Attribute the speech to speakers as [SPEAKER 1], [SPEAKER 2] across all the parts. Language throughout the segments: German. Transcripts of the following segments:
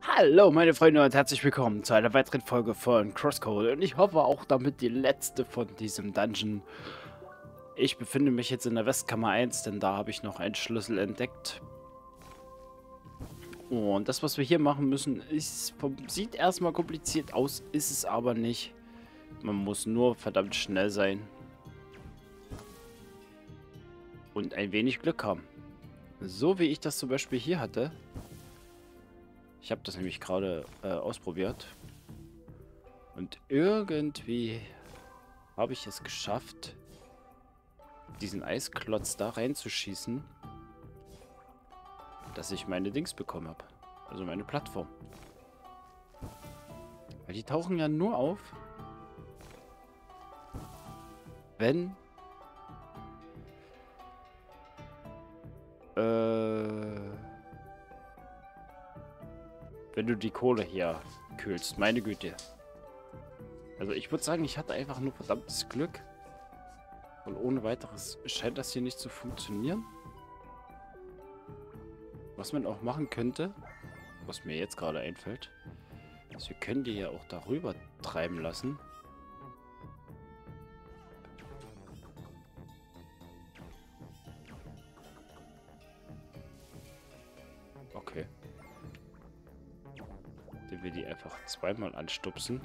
[SPEAKER 1] Hallo meine Freunde und herzlich willkommen zu einer weiteren Folge von Crosscode und ich hoffe auch damit die letzte von diesem Dungeon. Ich befinde mich jetzt in der Westkammer 1, denn da habe ich noch einen Schlüssel entdeckt. Und das, was wir hier machen müssen, sieht erstmal kompliziert aus, ist es aber nicht. Man muss nur verdammt schnell sein und ein wenig Glück haben. So wie ich das zum Beispiel hier hatte. Ich habe das nämlich gerade ausprobiert. Und irgendwie habe ich es geschafft, diesen Eisklotz da reinzuschießen, dass ich meine Dings bekommen habe. Also meine Plattform. Weil die tauchen ja nur auf, wenn wenn du die Kohle hier kühlst. Meine Güte. Also ich würde sagen, ich hatte einfach nur verdammtes Glück. Und ohne weiteres scheint das hier nicht zu funktionieren. Was man auch machen könnte, was mir jetzt gerade einfällt, ist, wir können die ja auch darüber treiben lassen. Okay. Indem wir die einfach zweimal anstupsen.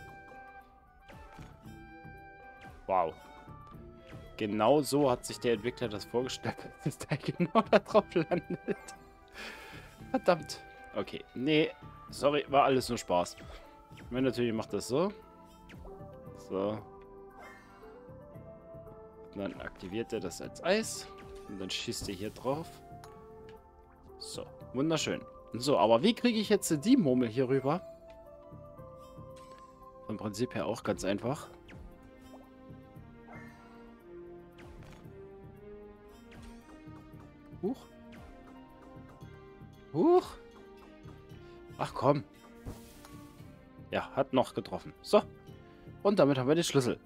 [SPEAKER 1] Wow. Genau so hat sich der Entwickler das vorgestellt, dass der genau da drauf landet. Verdammt. Okay, nee, sorry, war alles nur Spaß. Wenn natürlich macht das so. So. Und dann aktiviert er das als Eis. Und dann schießt er hier drauf. So, wunderschön. So, aber wie kriege ich jetzt die Murmel hier rüber? Vom Prinzip her auch ganz einfach. Huch. Huch. Ach komm. Ja, hat noch getroffen. So. Und damit haben wir den Schlüssel.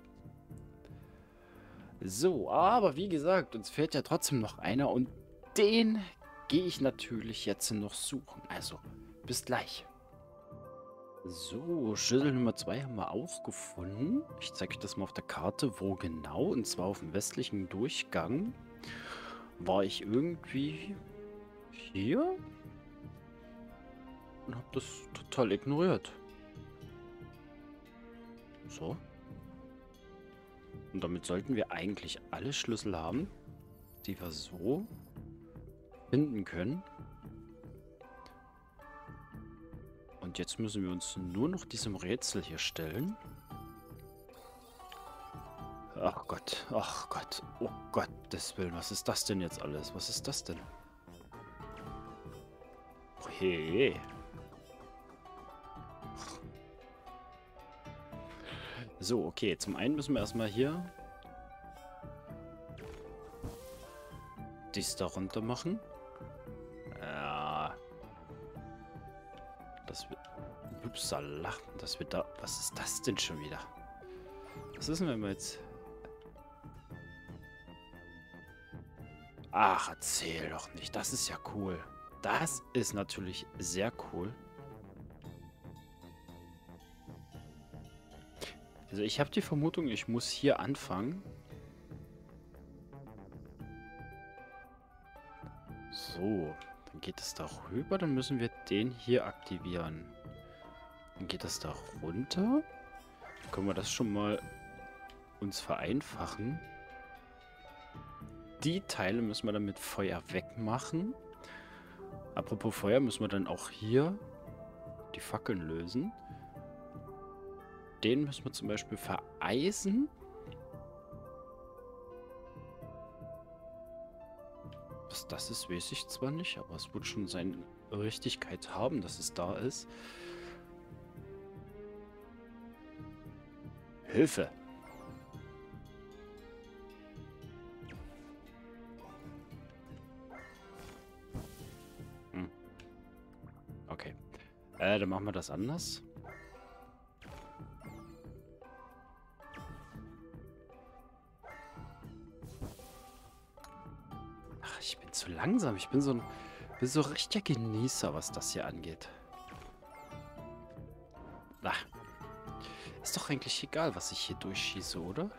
[SPEAKER 1] So, aber wie gesagt, uns fehlt ja trotzdem noch einer und den gehe ich natürlich jetzt noch suchen. Also, bis gleich. So, Schlüssel Nummer 2 haben wir auch gefunden. Ich zeige euch das mal auf der Karte, wo genau. Und zwar auf dem westlichen Durchgang. War ich irgendwie hier? Und habe das total ignoriert. So. Und damit sollten wir eigentlich alle Schlüssel haben, die wir so finden können. Und jetzt müssen wir uns nur noch diesem Rätsel hier stellen. Ach Gott, oh Gottes Willen, was ist das denn jetzt alles? Was ist das denn? Oh, hey. So, okay, zum einen müssen wir erstmal hier dies da runter machen. Ja. Das wird... Upsala, das wird da... Was ist das denn schon wieder? Was ist denn, wenn wir jetzt... Ach, erzähl doch nicht. Das ist ja cool. Das ist natürlich sehr cool. Also ich habe die Vermutung, ich muss hier anfangen. So, dann geht es da rüber. Dann müssen wir den hier aktivieren. Dann geht das da runter. Dann können wir das schon mal uns vereinfachen. Die Teile müssen wir dann mit Feuer wegmachen. Apropos Feuer, müssen wir dann auch hier die Fackeln lösen. Den müssen wir zum Beispiel vereisen. Was das ist, weiß ich zwar nicht, aber es wird schon seine Richtigkeit haben, dass es da ist. Hilfe! Okay. Dann machen wir das anders. Ach, ich bin zu langsam. Ich bin so ein richtiger Genießer, was das hier angeht. Na, ist doch eigentlich egal, was ich hier durchschieße, oder?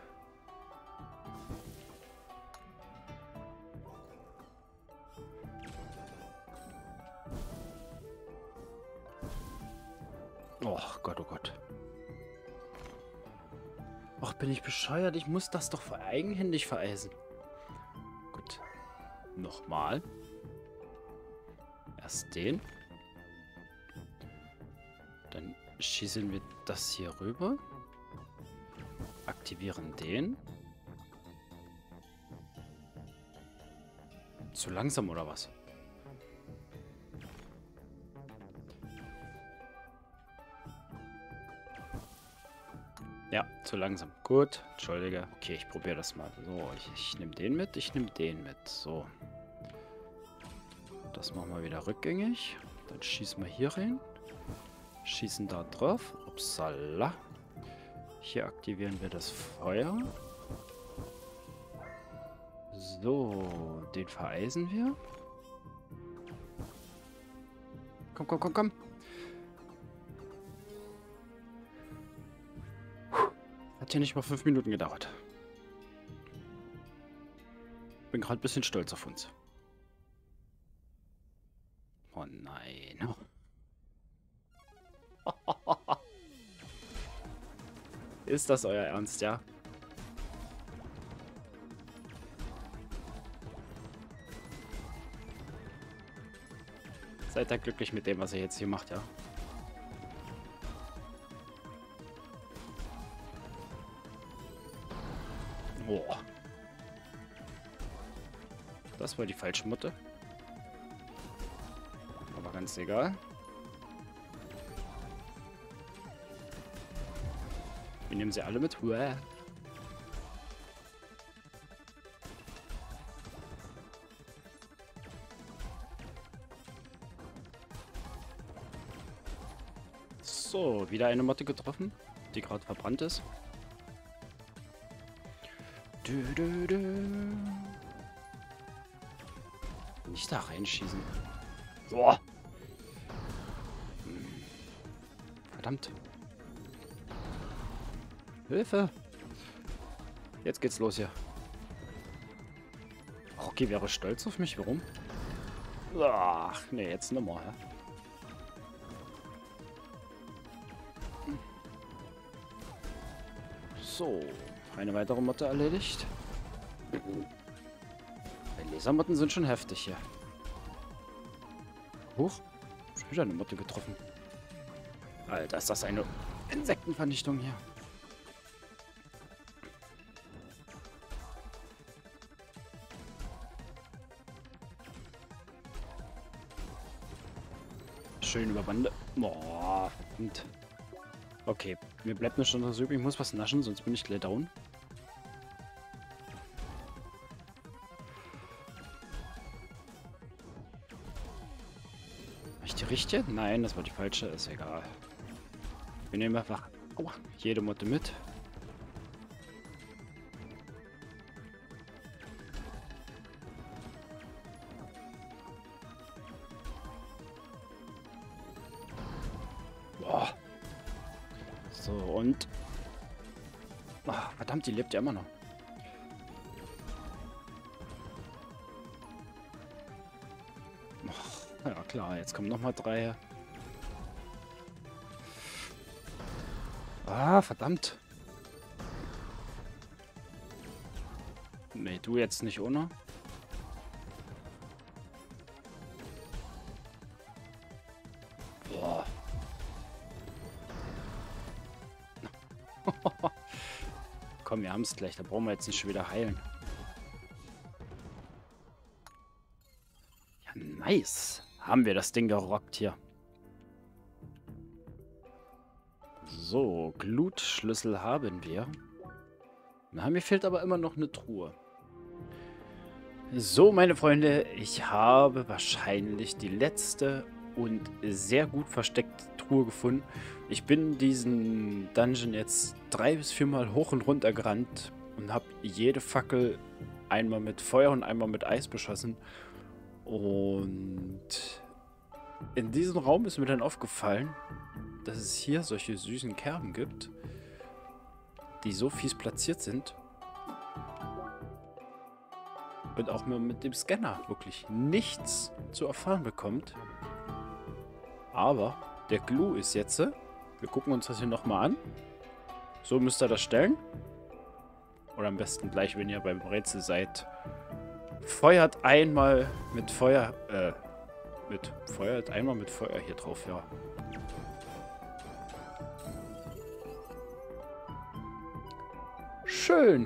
[SPEAKER 1] Oh Gott, oh Gott. Ach, bin ich bescheuert? Ich muss das doch eigenhändig vereisen. Gut. Nochmal. Erst den. Dann schießen wir das hier rüber. Aktivieren den. Zu langsam oder was? Ja, zu langsam. Gut, entschuldige. Okay, ich probiere das mal. So, ich nehme den mit, ich nehme den mit. So. Das machen wir wieder rückgängig. Dann schießen wir hier rein. Schießen da drauf. Upsala. Hier aktivieren wir das Feuer. So, den vereisen wir. Komm, komm, komm, komm. Hat hier nicht mal 5 Minuten gedauert. Bin gerade ein bisschen stolz auf uns. Oh nein. Ist das euer Ernst, ja? Seid ihr glücklich mit dem, was ihr jetzt hier macht, ja? Oh. Das war die falsche Mutte. Aber ganz egal. Wir nehmen sie alle mit. Uah. So, wieder eine Motte getroffen, die gerade verbrannt ist. Nicht da reinschießen. Boah. Verdammt. Hilfe. Jetzt geht's los hier. Rocky wäre stolz auf mich. Warum? Ach, nee, jetzt nochmal. Ja? So, eine weitere Motte erledigt. Die Lasermotten sind schon heftig hier. Huch, schon wieder eine Motte getroffen. Alter, ist das eine Insektenvernichtung hier. Schön über Bande. Boah, verdammt. Okay, mir bleibt nur schon was übrig. Ich muss was naschen, sonst bin ich gleich down. War ich die richtige? Nein, das war die falsche. Ist egal. Wir nehmen einfach jede Motte mit. Boah. So, und... Ach, verdammt, die lebt ja immer noch. Ach, ja klar, jetzt kommen nochmal 3. Ah, verdammt. Nee, du jetzt nicht, ohne. Boah. Komm, wir haben es gleich. Da brauchen wir jetzt nicht schon wieder heilen. Ja, nice. Haben wir das Ding gerockt hier. So, Glutschlüssel haben wir. Na, mir fehlt aber immer noch eine Truhe. So, meine Freunde, ich habe wahrscheinlich die letzte und sehr gut versteckte Truhe gefunden. Ich bin diesen Dungeon jetzt 3 bis 4 Mal hoch und runter gerannt und habe jede Fackel einmal mit Feuer und einmal mit Eis beschossen. Und in diesem Raum ist mir dann aufgefallen, dass es hier solche süßen Kerben gibt, die so fies platziert sind. Und auch mit dem Scanner wirklich nichts zu erfahren bekommt. Aber der Clou ist jetzt, wir gucken uns das hier nochmal an. So müsst ihr das stellen. Oder am besten gleich, wenn ihr beim Rätsel seid. Feuert einmal mit Feuer, feuert einmal mit Feuer hier drauf, ja. Schön.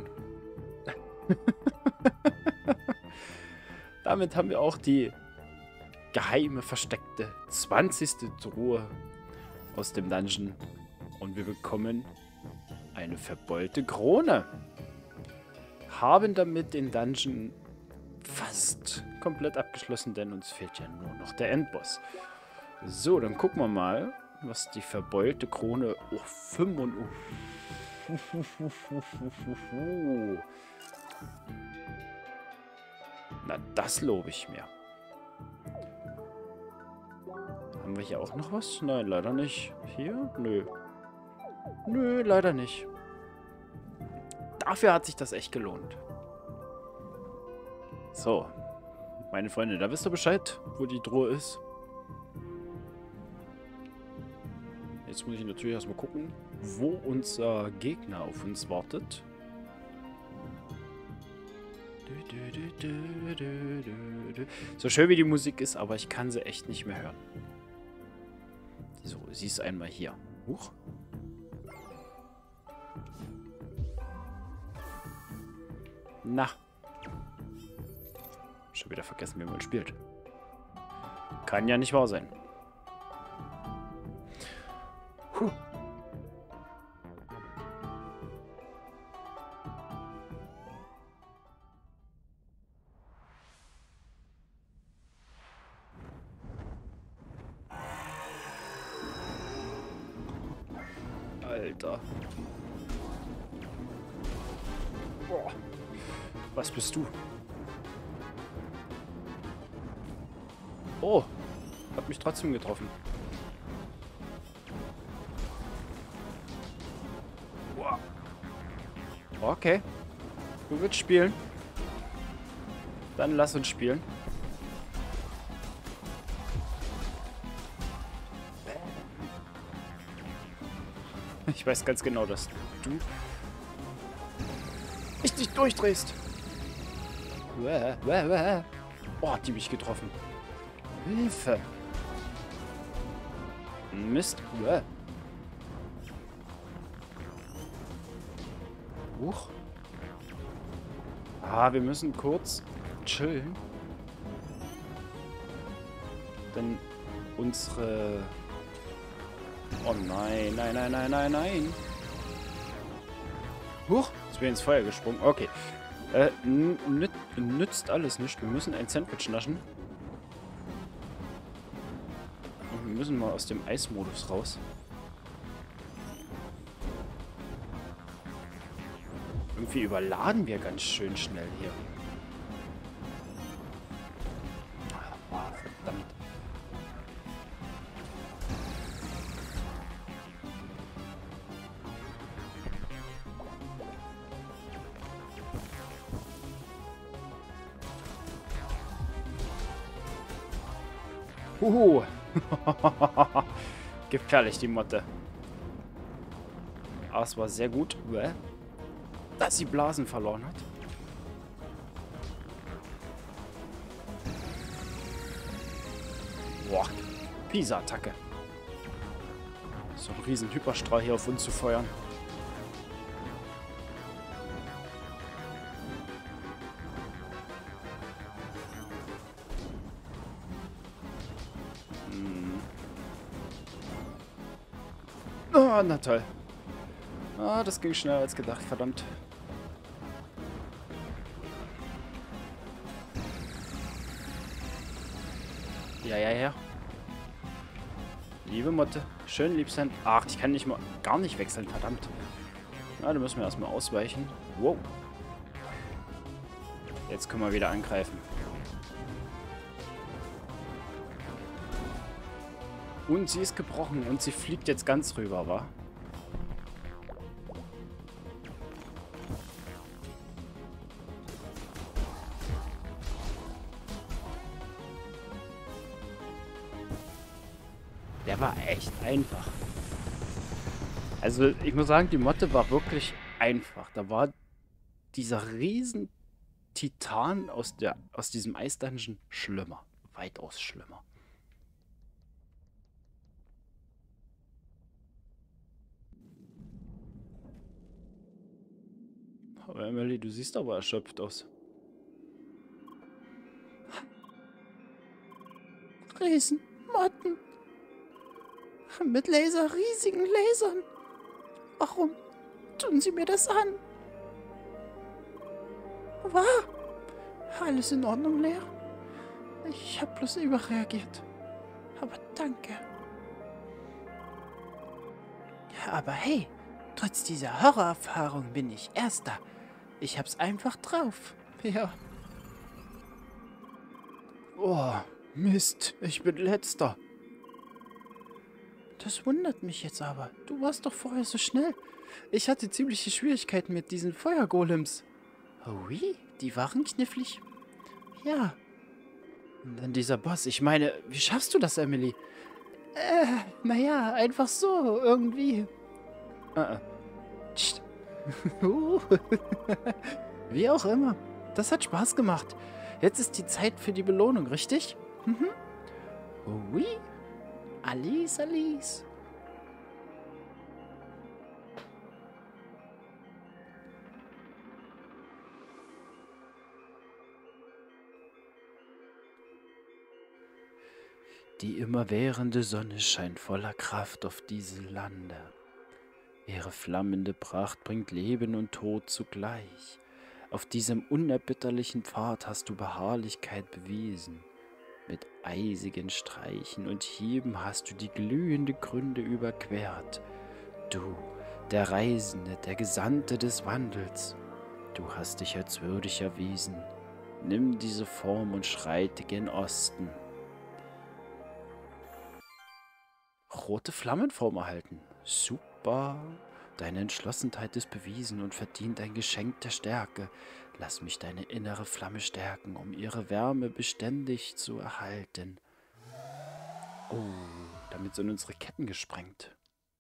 [SPEAKER 1] Damit haben wir auch die geheime, versteckte 20. Truhe aus dem Dungeon. Und wir bekommen eine verbeulte Krone. Haben damit den Dungeon fast komplett abgeschlossen, denn uns fehlt ja nur noch der Endboss. So, dann gucken wir mal, was die verbeulte Krone... Oh, 5 Na, das lobe ich mir. Haben wir hier auch noch was? Nein, leider nicht. Hier? Nö. Nö, leider nicht. Dafür hat sich das echt gelohnt. So. Meine Freunde, da wisst ihr Bescheid, wo die Truhe ist. Jetzt muss ich natürlich erstmal gucken, wo unser Gegner auf uns wartet. So schön wie die Musik ist, aber ich kann sie echt nicht mehr hören. So, sie ist einmal hier. Huch. Na. Schon wieder vergessen, wie man spielt. Kann ja nicht wahr sein. Puh. Alter. Boah. Was bist du? Oh. Hat mich trotzdem getroffen. Boah. Okay. Du willst spielen? Dann lass uns spielen. Ich weiß ganz genau, dass du dich durchdrehst. Oh, hat die mich getroffen. Hilfe. Mist. Huch. Ah, wir müssen kurz chillen. Denn unsere... Oh nein, nein, nein, nein, nein, nein. Huch, jetzt bin ich ins Feuer gesprungen. Okay. Nützt alles nicht. Wir müssen ein Sandwich naschen. Und wir müssen mal aus dem Eismodus raus. Irgendwie überladen wir ganz schön schnell hier. Ah, verdammt. Gefährlich, die Motte. Aber es war sehr gut, dass sie Blasen verloren hat. Boah, Pisa-Attacke. So ein riesen Hyperstrahl hier auf uns zu feuern. Oh, na toll. Ah, das ging schneller als gedacht, verdammt. Ja. Liebe Motte, schön lieb sein. Ach, ich kann nicht mal gar nicht wechseln, verdammt. Na, da müssen wir erstmal ausweichen. Wow. Jetzt können wir wieder angreifen. Und sie ist gebrochen und sie fliegt jetzt ganz rüber, wa? Der war echt einfach. Also ich muss sagen, die Motte war wirklich einfach. Da war dieser riesen Titan aus diesem Eisdungeon schlimmer. Weitaus schlimmer. Aber Emily, du siehst aber erschöpft aus.
[SPEAKER 2] Riesenmotten. Mit riesigen Lasern. Warum tun Sie mir das an? War alles in Ordnung, Lea? Ich habe bloß überreagiert. Aber danke. Ja, aber hey, trotz dieser Horrorerfahrung bin ich Erster. Ich hab's einfach drauf. Ja.
[SPEAKER 1] Oh, Mist, ich bin Letzter.
[SPEAKER 2] Das wundert mich jetzt aber. Du warst doch vorher so schnell. Ich hatte ziemliche Schwierigkeiten mit diesen Feuergolems. Oh wie? Die waren knifflig. Ja.
[SPEAKER 1] Und dann dieser Boss. Ich meine, wie schaffst du das, Emily?
[SPEAKER 2] Naja, einfach so, irgendwie.
[SPEAKER 1] Psst.
[SPEAKER 2] Wie auch immer. Das hat Spaß gemacht. Jetzt ist die Zeit für die Belohnung, richtig? Mhm. Oui. Alice, Alice.
[SPEAKER 1] Die immerwährende Sonne scheint voller Kraft auf diese Lande. Ihre flammende Pracht bringt Leben und Tod zugleich. Auf diesem unerbitterlichen Pfad hast du Beharrlichkeit bewiesen. Mit eisigen Streichen und Hieben hast du die glühende Gründe überquert. Du, der Reisende, der Gesandte des Wandels, du hast dich als würdig erwiesen. Nimm diese Form und schreite gen Osten. Rote Flammenform erhalten. Super. Deine Entschlossenheit ist bewiesen und verdient ein Geschenk der Stärke. Lass mich deine innere Flamme stärken, um ihre Wärme beständig zu erhalten. Oh, damit sind unsere Ketten gesprengt.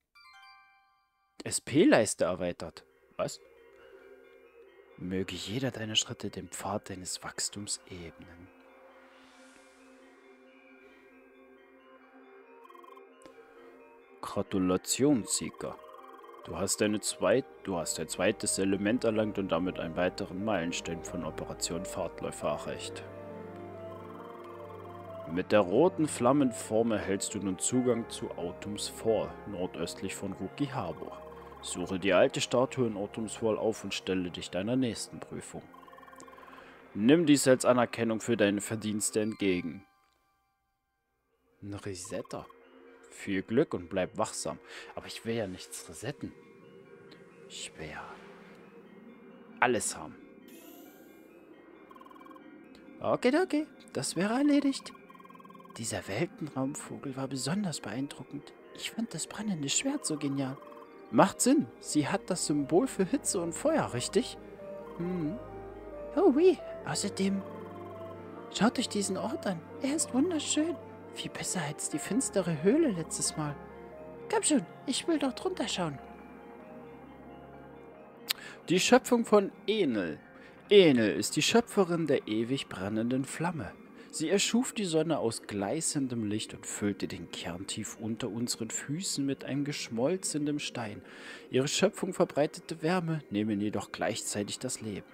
[SPEAKER 1] SP-Leiste erweitert. Was? Möge jeder deiner Schritte den Pfad deines Wachstums ebnen. Gratulation, Seeker. Du hast dein zweites Element erlangt und damit einen weiteren Meilenstein von Operation Fahrtläufer erreicht. Mit der roten Flammenform erhältst du nun Zugang zu Autumn's Fall, nordöstlich von Rookie Harbor. Suche die alte Statue in Autumn's Fall auf und stelle dich deiner nächsten Prüfung. Nimm dies als Anerkennung für deine Verdienste entgegen. Ein Resetter. Viel Glück und bleib wachsam. Aber ich will ja nichts resetten. Ich will ja alles haben.
[SPEAKER 2] Okay, das wäre erledigt. Dieser Weltenraumvogel war besonders beeindruckend. Ich fand das brennende Schwert so genial.
[SPEAKER 1] Macht Sinn. Sie hat das Symbol für Hitze und Feuer, richtig?
[SPEAKER 2] Hm. Oh oui. Außerdem, schaut euch diesen Ort an. Er ist wunderschön. Viel besser als die finstere Höhle letztes Mal. Komm schon, ich will doch drunter schauen.
[SPEAKER 1] Die Schöpfung von Enel. Enel ist die Schöpferin der ewig brennenden Flamme. Sie erschuf die Sonne aus gleißendem Licht und füllte den Kern tief unter unseren Füßen mit einem geschmolzenen Stein. Ihre Schöpfung verbreitete Wärme, nehmen jedoch gleichzeitig das Leben.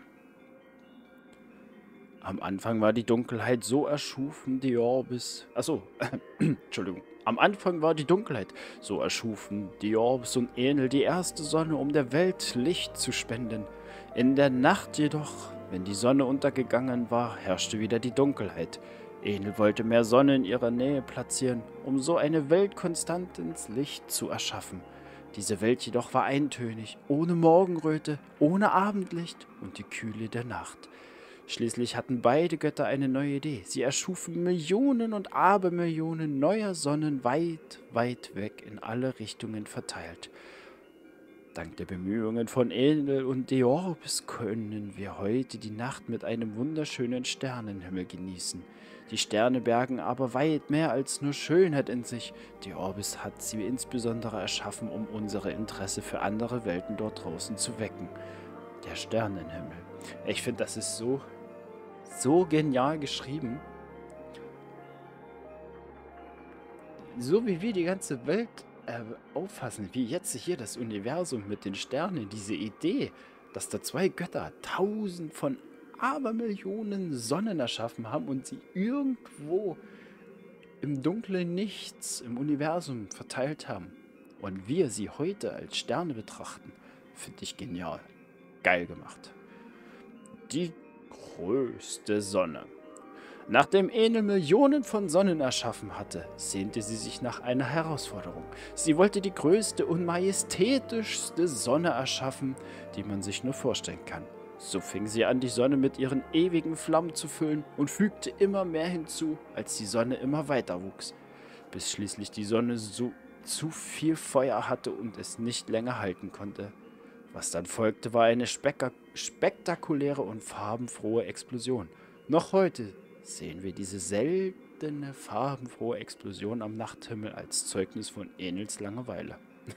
[SPEAKER 1] Am Anfang war die Dunkelheit so erschufen, die Orbis... Entschuldigung. Am Anfang war die Dunkelheit so erschufen, die Orbis und Enel die erste Sonne, um der Welt Licht zu spenden. In der Nacht jedoch, wenn die Sonne untergegangen war, herrschte wieder die Dunkelheit. Enel wollte mehr Sonne in ihrer Nähe platzieren, um so eine Welt konstant ins Licht zu erschaffen. Diese Welt jedoch war eintönig, ohne Morgenröte, ohne Abendlicht und die Kühle der Nacht. Schließlich hatten beide Götter eine neue Idee. Sie erschufen Millionen und Abermillionen neuer Sonnen weit, weit weg in alle Richtungen verteilt. Dank der Bemühungen von Enel und Deorbis können wir heute die Nacht mit einem wunderschönen Sternenhimmel genießen. Die Sterne bergen aber weit mehr als nur Schönheit in sich. Deorbis hat sie insbesondere erschaffen, um unser Interesse für andere Welten dort draußen zu wecken. Der Sternenhimmel. Ich finde, das ist so genial geschrieben. So wie wir die ganze Welt auffassen, wie jetzt hier das Universum mit den Sternen, diese Idee, dass da zwei Götter 1000 von Abermillionen Sonnen erschaffen haben und sie irgendwo im dunklen Nichts im Universum verteilt haben und wir sie heute als Sterne betrachten, finde ich genial. Geil gemacht. Die größte Sonne. Nachdem Enel Millionen von Sonnen erschaffen hatte, sehnte sie sich nach einer Herausforderung. Sie wollte die größte und majestätischste Sonne erschaffen, die man sich nur vorstellen kann. So fing sie an, die Sonne mit ihren ewigen Flammen zu füllen und fügte immer mehr hinzu, als die Sonne immer weiter wuchs, bis schließlich die Sonne zu viel Feuer hatte und es nicht länger halten konnte. Was dann folgte, war eine spektakuläre und farbenfrohe Explosion. Noch heute sehen wir diese seltene, farbenfrohe Explosion am Nachthimmel als Zeugnis von Enels Langeweile.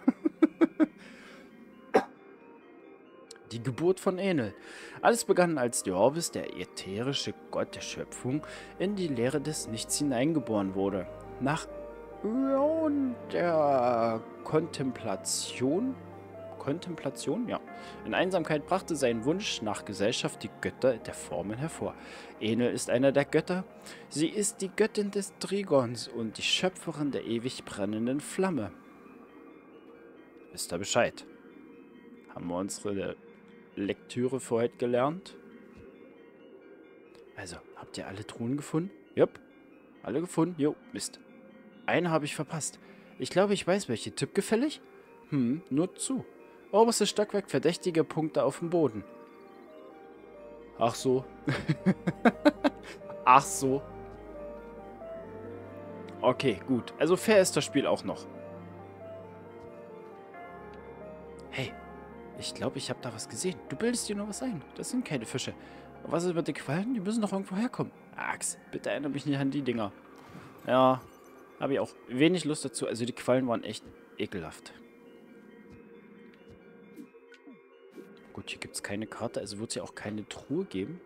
[SPEAKER 1] Die Geburt von Enel. Alles begann, als Deorbis, der ätherische Gott der Schöpfung, in die Leere des Nichts hineingeboren wurde. Nach Äonen der Kontemplation, ja. In Einsamkeit brachte sein Wunsch nach Gesellschaft die Götter der Formen hervor. Enel ist einer der Götter. Sie ist die Göttin des Trigons und die Schöpferin der ewig brennenden Flamme. Wisst ihr Bescheid? Haben wir unsere Lektüre für heute gelernt? Also, habt ihr alle Truhen gefunden? Jupp. Alle gefunden? Jo, Mist. Eine habe ich verpasst. Ich glaube, ich weiß welche. Tipp gefällig? Nur zu. Oberstes Stockwerk, verdächtige Punkte auf dem Boden. Ach so. Ach so. Okay, gut. Also fair ist das Spiel auch noch. Hey, ich glaube, ich habe da was gesehen. Du bildest dir nur was ein. Das sind keine Fische. Und was ist mit den Quallen? Die müssen doch irgendwo herkommen. Ax, bitte erinnere mich nicht an die Dinger. Ja, habe ich auch wenig Lust dazu. Also die Quallen waren echt ekelhaft. Gut, hier gibt es keine Karte, also wird es ja auch keine Truhe geben.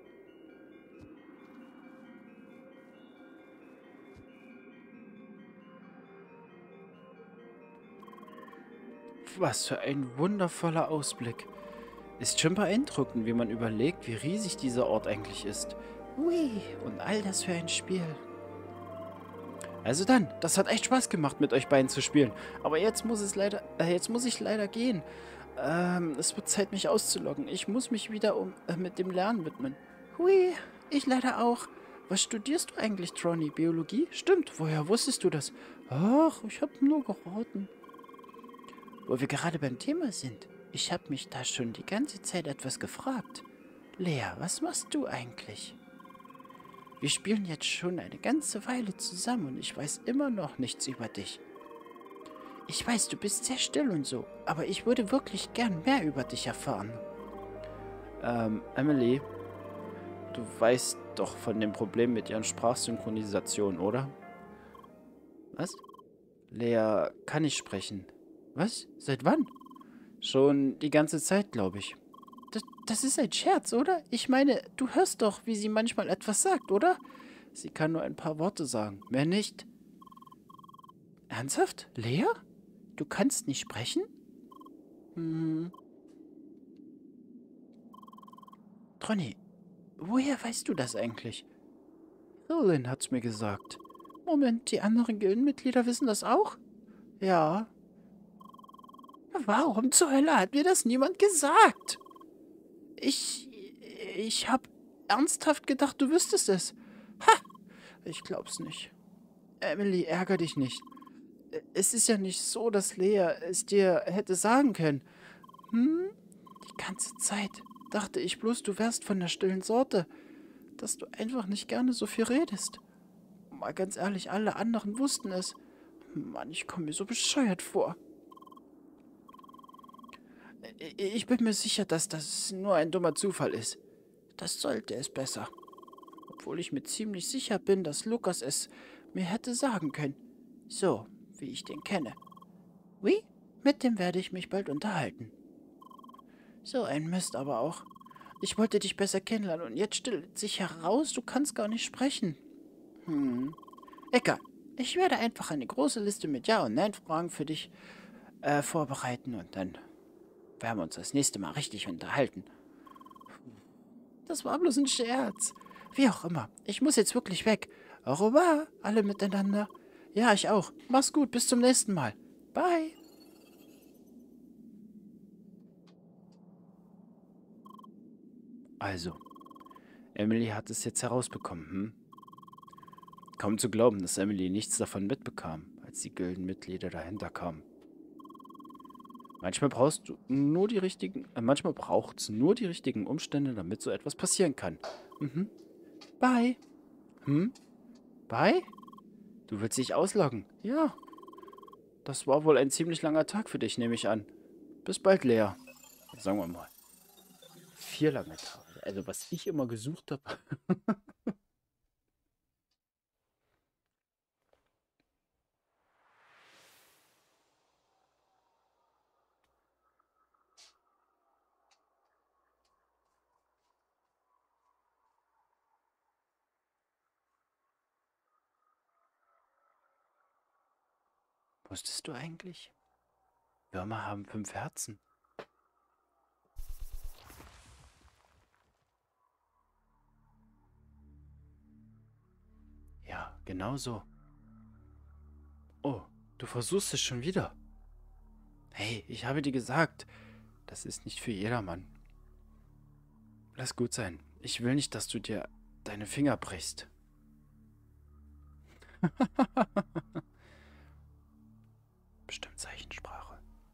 [SPEAKER 1] Was für ein wundervoller Ausblick. Ist schon beeindruckend, wie man überlegt, wie riesig dieser Ort eigentlich ist. Ui, und all das für ein Spiel. Also dann, das hat echt Spaß gemacht, mit euch beiden zu spielen. Aber jetzt muss ich leider gehen. Es wird Zeit, mich auszuloggen. Ich muss mich wieder mit dem Lernen widmen. Hui, ich leider auch. Was studierst du eigentlich, Tronny? Biologie? Stimmt, woher wusstest du das? Ach, ich habe nur geraten. Wo wir gerade beim Thema sind. Ich habe mich da schon die ganze Zeit etwas gefragt. Lea, was machst du eigentlich? Wir spielen jetzt schon eine ganze Weile zusammen und ich weiß immer noch nichts über dich. Ich weiß, du bist sehr still und so, aber ich würde wirklich gern mehr über dich erfahren. Emily, du weißt doch von dem Problem mit ihren Sprachsynchronisationen, oder? Was? Lea kann nicht sprechen. Was? Seit wann? Schon die ganze Zeit, glaube ich. Das ist ein Scherz, oder? Ich meine, du hörst doch, wie sie manchmal etwas sagt, oder? Sie kann nur ein paar Worte sagen, mehr nicht. Ernsthaft? Lea? Du kannst nicht sprechen? Tronny, woher weißt du das eigentlich? Irlin hat's mir gesagt. Moment, die anderen Gildenmitglieder wissen das auch? Ja. Warum zur Hölle hat mir das niemand gesagt? Ich hab ernsthaft gedacht, du wüsstest es. Ha! Ich glaub's nicht. Emily, ärger dich nicht. Es ist ja nicht so, dass Lea es dir hätte sagen können. Die ganze Zeit.
[SPEAKER 2] Dachte ich bloß, du wärst von der stillen Sorte, dass du einfach nicht gerne so viel redest. Mal ganz ehrlich, alle anderen wussten es. Mann, ich komme mir so bescheuert vor. Ich bin mir sicher, dass das nur ein dummer Zufall ist. Das sollte es besser. Obwohl ich mir ziemlich sicher bin, dass Lukas es mir hätte sagen können. So, wie ich den kenne. Wie? Mit dem werde ich mich bald unterhalten. So ein Mist aber auch. Ich wollte dich besser kennenlernen und jetzt stellt sich heraus, du kannst gar nicht sprechen. Egal. Ich werde einfach eine große Liste mit Ja- und Nein-Fragen für dich vorbereiten und dann werden wir uns das nächste Mal richtig unterhalten. Das war bloß ein Scherz. Wie auch immer. Ich muss jetzt wirklich weg. Au revoir, alle miteinander. Ja, ich auch. Mach's gut, bis zum nächsten Mal. Bye.
[SPEAKER 1] Also, Emily hat es jetzt herausbekommen, hm? Kaum zu glauben, dass Emily nichts davon mitbekam, als die Gildenmitglieder dahinter kamen. Manchmal brauchst du nur die richtigen, manchmal braucht's nur die richtigen Umstände, damit so etwas passieren kann.
[SPEAKER 2] Bye.
[SPEAKER 1] Bye? Du willst dich ausloggen? Ja. Das war wohl ein ziemlich langer Tag für dich, nehme ich an. Bis bald, Lea. Sagen wir mal. 4 lange Tage. Also, was ich immer gesucht habe. Wusstest du eigentlich? Würmer haben 5 Herzen. Ja, genau so. Oh, du versuchst es schon wieder. Hey, ich habe dir gesagt, das ist nicht für jedermann. Lass gut sein. Ich will nicht, dass du dir deine Finger brichst. Bestimmt Zeichensprache.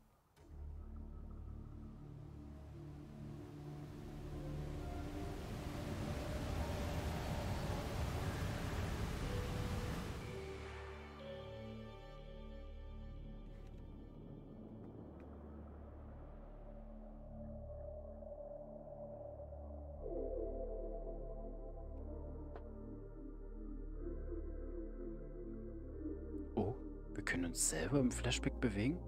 [SPEAKER 1] Oh, wir können uns selber im Flashback bewegen?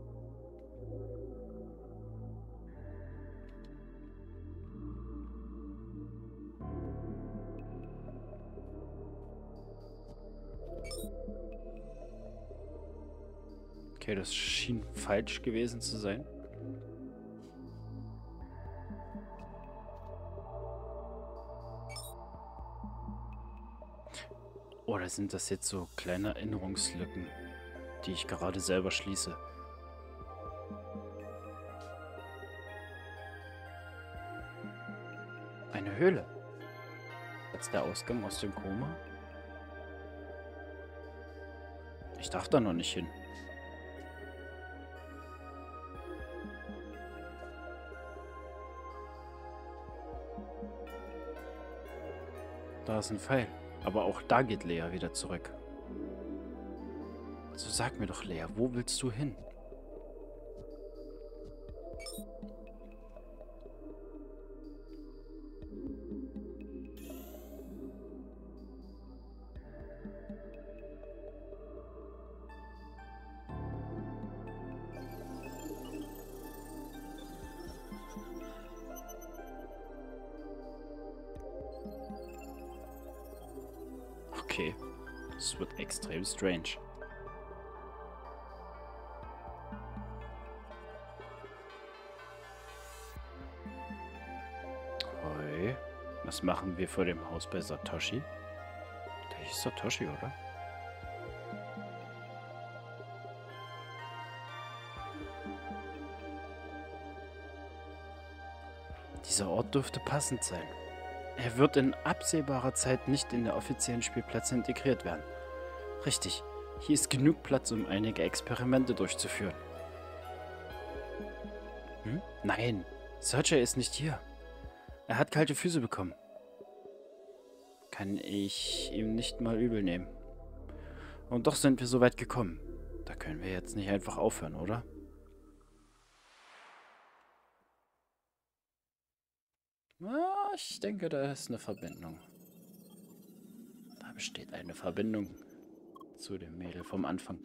[SPEAKER 1] Okay, das schien falsch gewesen zu sein. Oder sind das jetzt so kleine Erinnerungslücken, die ich gerade selber schließe? Eine Höhle. Jetzt der Ausgang aus dem Koma? Ich darf da noch nicht hin. Da ist ein Pfeil. Aber auch da geht Lea wieder zurück. So sag mir doch, Lea, wo willst du hin? Okay, das wird extrem strange. Hoi. Was machen wir vor dem Haus bei Satoshi? Der hieß Satoshi, oder? Dieser Ort dürfte passend sein. Er wird in absehbarer Zeit nicht in der offiziellen Spielplätze integriert werden. Richtig, hier ist genug Platz, um einige Experimente durchzuführen. Nein, Sergei ist nicht hier. Er hat kalte Füße bekommen. Kann ich ihm nicht mal übel nehmen. Und doch sind wir so weit gekommen. Da können wir jetzt nicht einfach aufhören, oder? Ah, ich denke, da ist eine Verbindung. Da besteht eine Verbindung zu dem Mädel vom Anfang.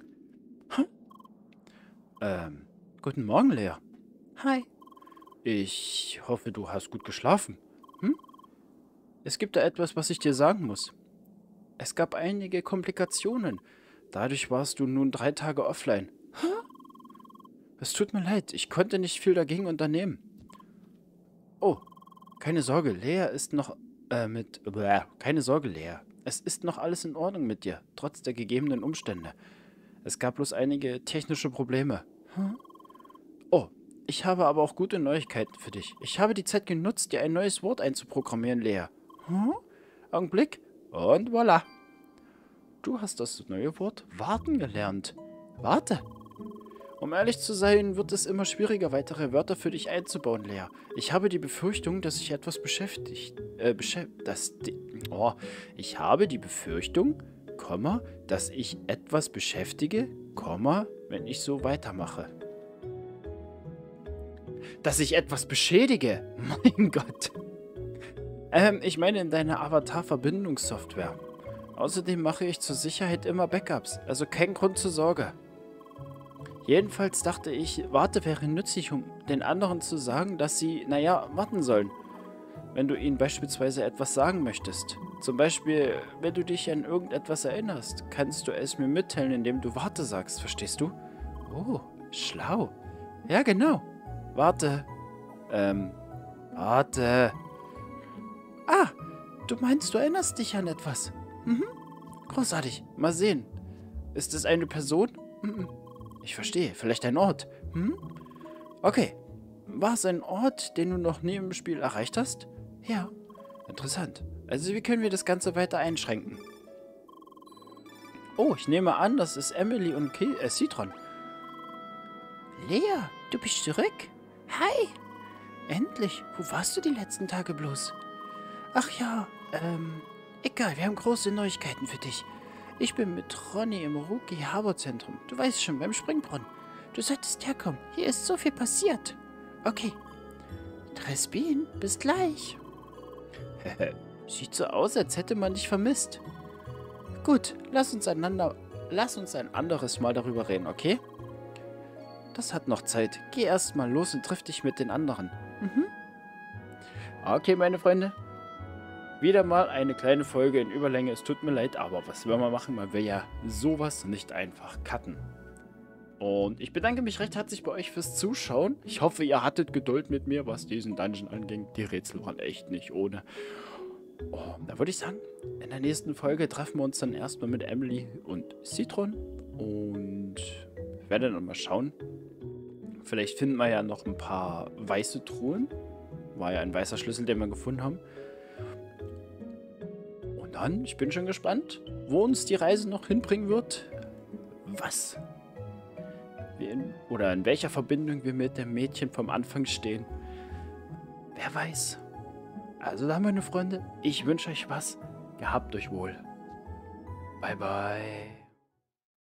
[SPEAKER 1] Guten Morgen, Lea.
[SPEAKER 2] Hi.
[SPEAKER 1] Ich hoffe, du hast gut geschlafen. Hm? Es gibt da etwas, was ich dir sagen muss. Es gab einige Komplikationen. Dadurch warst du nun 3 Tage offline. Es tut mir leid, ich konnte nicht viel dagegen unternehmen. Oh, keine Sorge, Lea ist noch keine Sorge, Lea. Es ist noch alles in Ordnung mit dir, trotz der gegebenen Umstände. Es gab bloß einige technische Probleme. Oh, ich habe aber auch gute Neuigkeiten für dich. Ich habe die Zeit genutzt, dir ein neues Wort einzuprogrammieren, Lea. Augenblick. Und voilà. Du hast das neue Wort warten gelernt. Warte. Um ehrlich zu sein, wird es immer schwieriger, weitere Wörter für dich einzubauen, Lea. Ich habe die Befürchtung, dass sich etwas ich habe die Befürchtung, dass ich etwas beschäftige, wenn ich so weitermache. Dass ich etwas beschädige. Mein Gott. Ich meine in deiner Avatar-Verbindungssoftware. Außerdem mache ich zur Sicherheit immer Backups, also kein Grund zur Sorge. Jedenfalls dachte ich, Warte wäre nützlich, um den anderen zu sagen, dass sie, warten sollen. Wenn du ihnen beispielsweise etwas sagen möchtest. Zum Beispiel, wenn du dich an irgendetwas erinnerst, kannst du es mir mitteilen, indem du Warte sagst, verstehst du? Oh, schlau. Ja, genau. Warte. Warte. Ah, du meinst, du erinnerst dich an etwas. Großartig. Mal sehen. Ist es eine Person? Ich verstehe. Vielleicht ein Ort. Okay. War es ein Ort, den du noch nie im Spiel erreicht hast? Ja. Interessant. Also wie können wir das Ganze weiter einschränken? Oh, ich nehme an, das ist Emily und Citron.
[SPEAKER 2] Lea, du bist zurück? Hi. Endlich. Wo warst du die letzten Tage bloß? Ach ja, egal, wir haben große Neuigkeiten für dich. Ich bin mit Ronny im Rookie Harbor Zentrum. Du weißt schon, beim Springbrunnen. Du solltest herkommen. Hier ist so viel passiert. Okay. Trespin, bis gleich.
[SPEAKER 1] Sieht so aus, als hätte man dich vermisst. Gut, lass uns ein anderes Mal darüber reden, okay? Das hat noch Zeit. Geh erst mal los und triff dich mit den anderen. Okay, meine Freunde. Wieder mal eine kleine Folge in Überlänge. Es tut mir leid, aber was will man machen? Man will ja sowas nicht einfach cutten. Und ich bedanke mich recht herzlich bei euch fürs Zuschauen. Ich hoffe, ihr hattet Geduld mit mir, was diesen Dungeon anging. Die Rätsel waren echt nicht ohne. Da würde ich sagen, in der nächsten Folge treffen wir uns dann erstmal mit Emily und Citron. Und wir werden dann mal schauen. Vielleicht finden wir ja noch ein paar weiße Truhen. War ja ein weißer Schlüssel, den wir gefunden haben. Und dann, ich bin schon gespannt, wo uns die Reise noch hinbringen wird. Was? Oder in welcher Verbindung wir mit dem Mädchen vom Anfang stehen. Wer weiß. Also dann, meine Freunde, ich wünsche euch was. Gehabt euch wohl. Bye, bye.